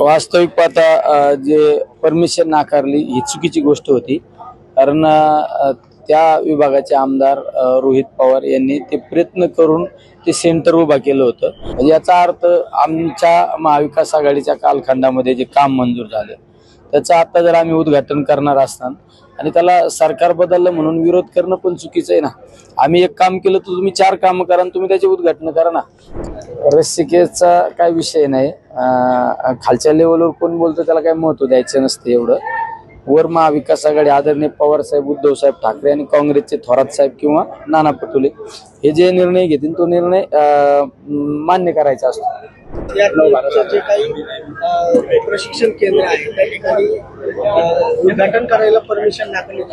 वास्तविक पाहता जे परमिशन नाकारली ही चुकीची गोष्ट होती। कारण त्या विभागाचे आमदार रोहित पवार यांनी ते प्रयत्न करून ते सेंटर उभा केलं होतं। म्हणजे याचा अर्थ आमच्या महाविकास आघाडीच्या कालखंडामध्ये जे काम मंजूर झाले त्याचं आता जर आम्ही उद्घाटन करणार असताना आणि त्याला सरकार बदललं म्हणून विरोध करणं पण चुकीचं आहे ना। आम्ही एक काम केलं तर तुम्ही 4 कामं करा आणि तुम्ही त्याचे उद्घाटन करा ना। रस्सिकेचा काय विषय नाही। खालच्या लेवलवर कोण बोलतो त्याला काय महत्व द्यायचं नसते एवढं। वर महाविकास आघाडी आदरणीय पवार साहेब, उद्धव साहेब ठाकरे आणि काँग्रेसचे थोरात साहेब किंवा नाना पटोले हे जे निर्णय घेतील तो निर्णय मान्य करायचा असतो। जे काही प्रशिक्षण केंद्र आहे त्या ठिकाणी उद्घाटन करायला परमिशन नाकारली।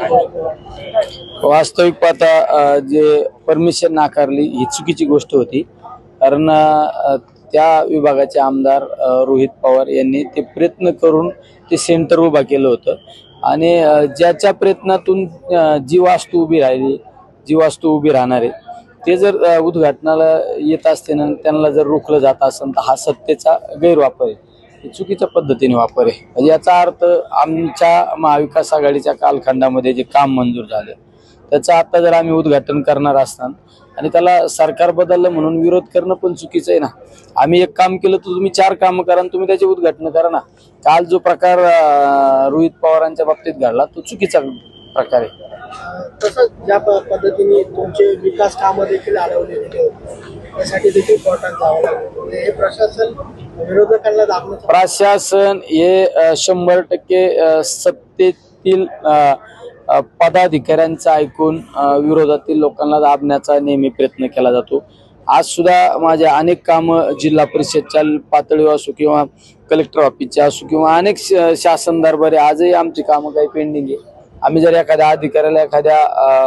वास्तविक पाहता जे परमिशन नाकारली ही चुकीची गोष्ट होती। कारण त्या विभागाचे आमदार रोहित पवार यांनी ते प्रयत्न करून ते सेंटर उभा केलं होतं आणि ज्याच्या प्रयत्नातून जी वास्तू उभी राहिली, जी वास्तू उभी राहणार आहे ते जर उद्घाटनाला येत असते ना त्यांना जर रोखलं जात असेल तर हा सत्तेचा गैरवापर आहे, चुकीच्या पद्धतीने वापर आहे। म्हणजे याचा अर्थ आमच्या महाविकास आघाडीच्या कालखंडामध्ये जे काम मंजूर झाले त्याचं आता जर आम्ही उद्घाटन करणार असताना आणि त्याला सरकार बदललं म्हणून विरोध करणं पण चुकीचं आहे ना। आम्ही एक काम केलं तर तुम्ही 4 कामं करा आणि तुम्ही त्याचे उद्घाटन करा ना। काल जो प्रकार रोहित पवारांच्या बाबतीत घडला तो चुकीचा प्रकार आहे। तसंच ज्या पद्धतीने तुमचे विकास कामं देखील अडवले गेले होते त्यासाठी देखील कोर्टात जावं लागलं। हे प्रशासन विरोधकांना दाबण्याचं प्रशासन हे 100% सत्तेतील पदाधिकाऱ्यांचा ऐकून विरोधातील लोकांना दाबण्याचा नेहमी प्रयत्न केला जातो। आज सुद्धा माझ्या अनेक कामं जिल्हा परिषदच्या पातळीवर असो किंवा कलेक्टर ऑफिसच्या असो किंवा अनेक शासन दरबारी आजही आमची कामं काही पेंडिंग आहे। आम्ही जर एखाद्या अधिकाऱ्याला एखाद्या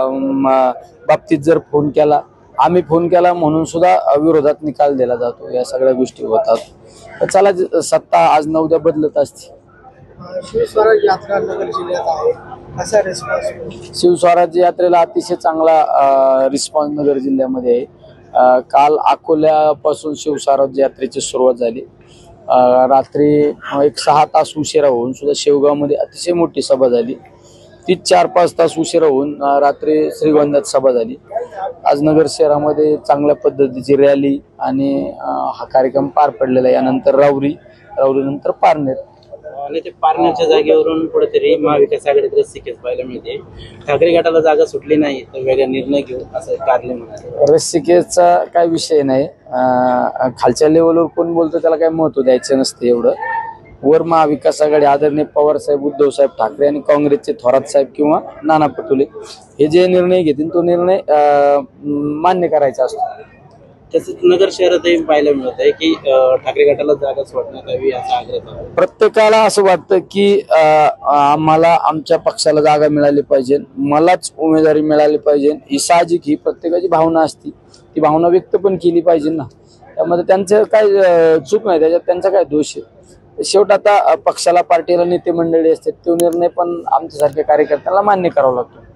बाबतीत जर फोन केला, आम्ही फोन केला म्हणून सुद्धा विरोधात निकाल दिला जातो। या सगळ्या गोष्टी होतात। तर चला सत्ता आज न उद्या बदलत असते। शिवस्वराज यात्रा नगर जिल्ह्यात आहे, कसा रिस्पॉन्स? शिवस्वराज यात्रेला अतिशय चांगला रिस्पॉन्स नगर जिल्ह्यामध्ये आहे। काल अकोल्यापासून शिवस्वराज यात्रेची सुरुवात झाली। रात्री एक 6 तास उशिरा होऊन सुद्धा शेवगावमध्ये अतिशय मोठी सभा झाली। ती 4-5 तास उशिरा होऊन रात्री श्रीगोंद्यात सभा झाली। आज नगर शहरामध्ये चांगल्या पद्धतीची रॅली आणि हा कार्यक्रम पार पडलेला आहे। यानंतर रावरीनंतर पारनेर आणि ते पारनेरच्या जागेवरून कुठेतरी महाविकास आघाडीत रस्सिकेच पाहायला मिळते। ठाकरे गटाला जागा सुटली नाही तर वेगळा निर्णय घेऊ असं कारले म्हणाले। रस्सिकेचा काय विषय नाही। खालच्या लेवलवर कोण बोलतो त्याला काय महत्व द्यायचं नसते एवढं। वर महाविकास आघाडी आदरणीय पवार साहेब, उद्धव साहेब ठाकरे आणि काँग्रेसचे थोरात साहेब किंवा नाना पटोले हे जे निर्णय घेतील तो निर्णय मान्य करायचा असतो। तसंच नगर शहरातही पाहायला मिळत आहे की ठाकरे गटाला जागा सोडण्यात यावी असा आग्रह प्रत्येकाला असं वाटतं की आम्हाला आमच्या पक्षाला जागा मिळाली पाहिजे, मलाच उमेदवारी मिळाली पाहिजे, ही साहजिक ही प्रत्येकाची भावना असते। ती भावना व्यक्त पण केली पाहिजे ना। त्यामध्ये त्यांचं काय चूक नाही, त्याच्यात त्यांचा काय दोष आहे। शेवट आता पक्षाला, पार्टीला नेते मंडळी असतात, तो निर्णय पण आमच्यासारख्या कार्यकर्त्यांना मान्य करावा लागतो।